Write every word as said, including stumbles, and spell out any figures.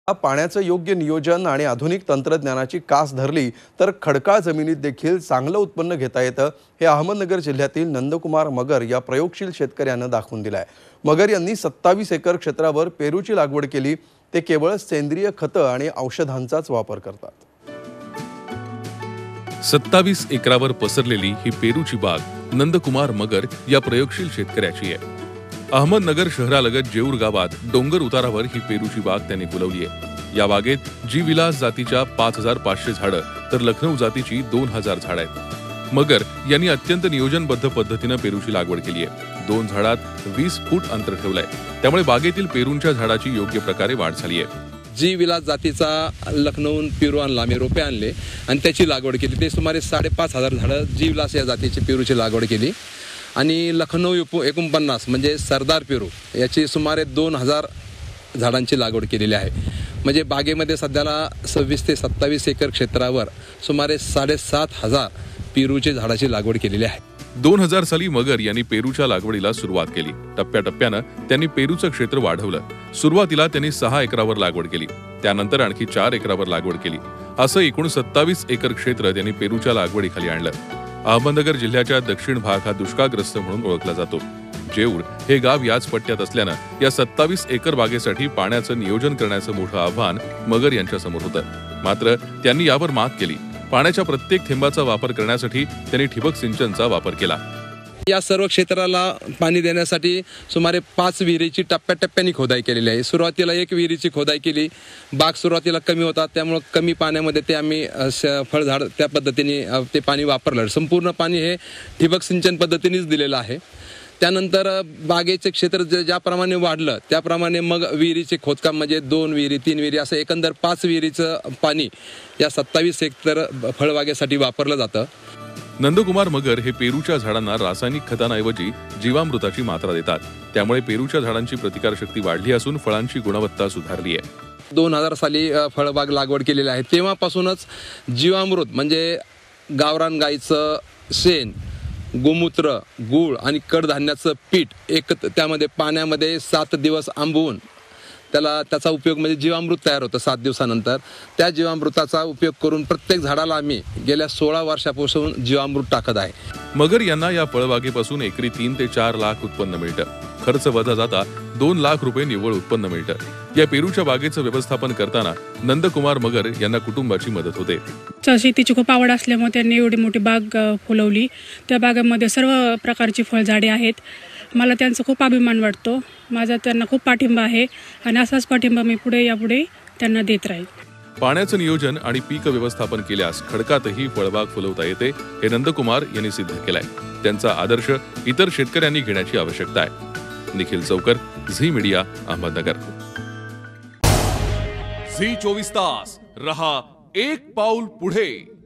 पाण्याचं योग्य नियोजन आणि आधुनिक तंत्रज्ञानाची कास धरली तर खडकाळ जमिनीत देखील चांगलं उत्पन्न घेता येतं, हे अहमदनगर जिल्ह्यातील नंदकुमार मगर या प्रयोगशील शेतकऱ्यानं दाखवून दिलंय। मगर यांनी सत्तावीस एकर क्षेत्रावर पेरूची लागवड केली। ते केवळ सेंद्रिय खतं आणि औषधांचाच वापर करतात। सत्तावीस एकरावर पसरलेली ही पेरूची बाग नंदकुमार मगर या प्रयोगशील शेतकऱ्याची आहे। अहमदनगर शहरालगत जेऊर गावात डोंगर उतारावर ही पेरूची बाग त्यांनी फुलवली आहे। या बागेत जी विलास जातीच्या पाच हजार पाचशे झाडं तर लखनौ जातीची दोन हजार झाडं आहेत। मगर यांनी अत्यंत नियोजनबद्ध पद्धतीने पेरूची लागवड केली आहे। दोन झाडात वीस फूट अंतर ठेवलंय, त्यामुळे बागेतील पेरूंच्या झाडाची योग्य प्रकारे वाढ झाली आहे। जी विलास जातीचा लखनौहून पेरू आणला, आम्ही रोपे आणले आणि त्याची लागवड केली। ते सुमारे साडेपाच हजार झाडं जी विलास या जातीची पेरूची लागवड केली आणि लखनौ एकोणपन्नास म्हणजे सरदार पेरू याची सुमारे दोन हजार झाडांची लागवड केलेली आहे। म्हणजे बागेमध्ये सध्याला सव्वीस ते सत्तावीस एकर क्षेत्रावर सुमारे साडेसात हजार पेरूची झाडाची लागवड केलेली आहे। दोन हजार साली मगर यांनी पेरूच्या लागवडीला सुरुवात केली। टप्प्याटप्प्यानं त्यांनी पेरूचं क्षेत्र वाढवलं। सुरुवातीला त्यांनी सहा एकरावर लागवड केली, त्यानंतर आणखी चार एकरावर लागवड केली। असं एकूण सत्तावीस एकर क्षेत्र त्यांनी पेरूच्या लागवडीखाली आणलं। अहमदनगर जिल्ह्याच्या दक्षिण भाग हा दुष्काळग्रस्त म्हणून ओळखला जातो। जेऊर हे गाव याच पट्ट्यात असल्यानं या सत्तावीस एकर बागेसाठी पाण्याचं नियोजन करण्याचं मोठं आव्हान मगर यांच्या समोर होतं। मात्र त्यांनी यावर मात केली। पाण्याच्या प्रत्येक थेंबाचा वापर करण्यासाठी त्यांनी ठिबक सिंचनचा वापर केला। या सर्व क्षेत्राला पाणी देण्यासाठी सुमारे पाच विहिरीची टप्प्याटप्प्याने खोदाई केलेली आहे। सुरुवातीला एक विहिरीची खोदाई केली। बाग सुरुवातीला कमी होता, त्यामुळे कमी पाण्यामध्ये ते आम्ही फळझाड त्या पद्धतीने ते पाणी वापरलं। संपूर्ण पाणी हे ठिबक सिंचन पद्धतीनेच दिलेलं आहे। त्यानंतर बागेचे क्षेत्र ज्याप्रमाणे वाढलं त्याप्रमाणे मग विहिरीचे खोदकाम म्हणजे दोन विहिरी तीन विहिरी असं एकंदर पाच विहिरीचं पाणी या सत्तावीस एकर फळबागेसाठी वापरलं जातं। नंदकुमार मगर हे पेरूच्या झाडांना रासायनिक खतांऐवजी जीवामृताची मात्रा देतात, त्यामुळे पेरूच्या झाडांची प्रतिकारशक्ती वाढली असून फळांची गुणवत्ता सुधारली आहे। दोन हजार साली फळबाग लागवड केलेली आहे, तेव्हापासूनच जीवामृत म्हणजे गावरान गाईचं शेण, गोमूत्र, गूळ आणि कडधान्याचं पीठ एक त्यामध्ये पाण्यामध्ये सात दिवस आंबवून त्याला त्याचा उपयोग म्हणजे जीवामृत तयार होतं। सात दिवसानंतर त्या जीवामृताचा उपयोग करून प्रत्येक झाडाला आम्ही गेल्या सोळा वर्षापासून जीवामृत टाकत आहे। मगर यांना या फळबागेपासून एकरी तीन ते चार लाख उत्पन्न मिळतं। खर्च वजा जाता दोन लाख रुपये निव्वळ उत्पन्न मिळतं। या पेरूच्या बागेचं व्यवस्थापन करताना नंदकुमार मगर यांना कुटुंबाची मदत होते। शेतीची खूप आवड असल्यामुळे त्यांनी एवढी मोठी बाग फुलवली। त्या बागेमध्ये सर्व प्रकारची फळझाडे आहेत। मला त्यांचा खूप अभिमान वाटतो। माझा त्यांना खूप पाठिंबा आहे आणि असाच पाठिंबा मी पुढे यापुढे त्यांना देत राहील। पाण्याचं नियोजन आणि पीक व्यवस्थापन केल्यास खडकातही फळबाग फुलवता येते, हे नंदकुमार यांनी सिद्ध केलंय। त्यांचा आदर्श इतर शेतकऱ्यांनी घेण्याची आवश्यकता आहे। निखिल चौकर, झी मीडिया, अहमदनगर। झी चोवीस तास रहा एक पाऊल पुढे।